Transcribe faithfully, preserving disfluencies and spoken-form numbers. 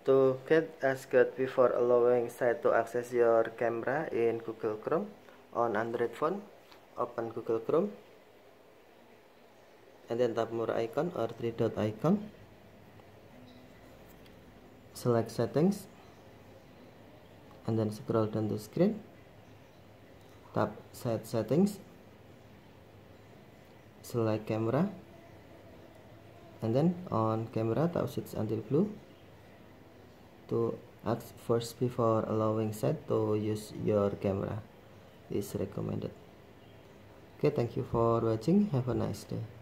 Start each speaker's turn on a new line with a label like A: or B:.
A: To get as good before allowing site to access your camera in Google Chrome on Android phone, open Google Chrome and then tap more icon or three dot icon. Select settings and then scroll down the screen. Tap set settings. Select camera and then on camera tap switch until blue to ask first before allowing site to use your camera is recommended. Okay, thank you for watching. Have a nice day.